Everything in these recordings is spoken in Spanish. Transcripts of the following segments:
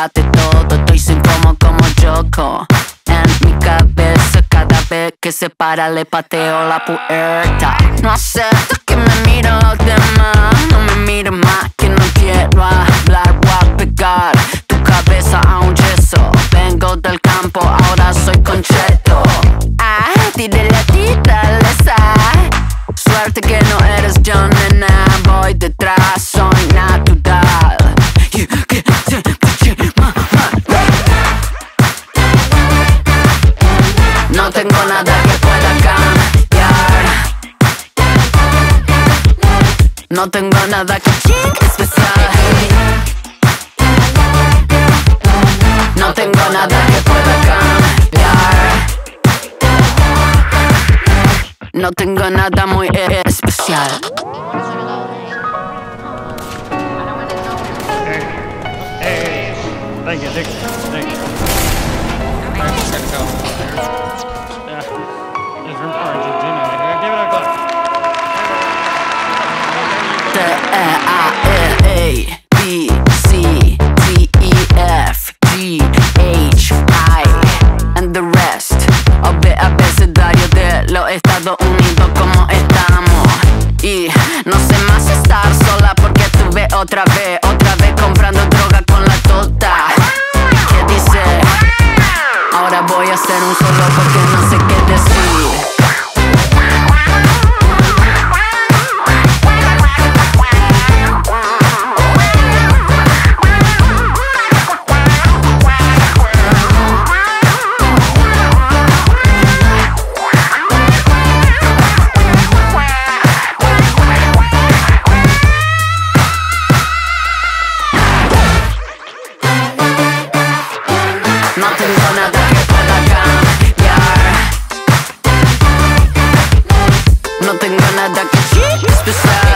olvídate todo, estoy sin fomo como Yoko. En mi cabeza cada vez que se para le pateo la puerta. No acepto que me miren los demás, no me miren más que no quiero hablar. Voy a pegar tu cabeza a un yeso. Vengo del campo, ahora soy concheto. Tirolesa. Suerte que no eres yo, nena. Voy detrás, soy natural. No tengo nada que pueda cambiar. No tengo nada que especial. No tengo nada que pueda cambiar. No tengo nada muy especial. Hey, thank you. I'm just gonna go. Yeah, it's from Argentina. Give it a clap. A, B, C, D, E, F, G, H, I, and the rest. Abecedario de los Estados Unidos, como estamos. Y no sé más estar sola porque estuve otra vez comprando droga con la tota. ¿Qué dice? Ahora voy a hacer un solo porque no sé qué decir. No tengo nada que pueda cambiar. No tengo nada que especial.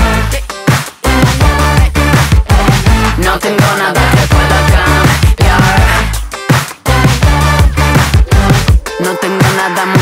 No tengo nada que pueda cambiar. No tengo nada más